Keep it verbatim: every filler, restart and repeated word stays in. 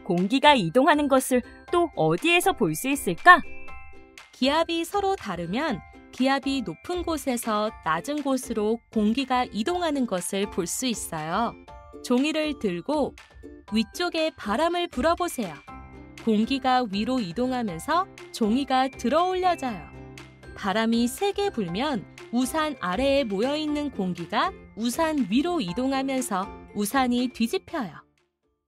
공기가 이동하는 것을 또 어디에서 볼 수 있을까? 기압이 서로 다르면 기압이 높은 곳에서 낮은 곳으로 공기가 이동하는 것을 볼 수 있어요. 종이를 들고 위쪽에 바람을 불어보세요. 공기가 위로 이동하면서 종이가 들어 올려져요. 바람이 세게 불면 우산 아래에 모여있는 공기가 우산 위로 이동하면서 우산이 뒤집혀요.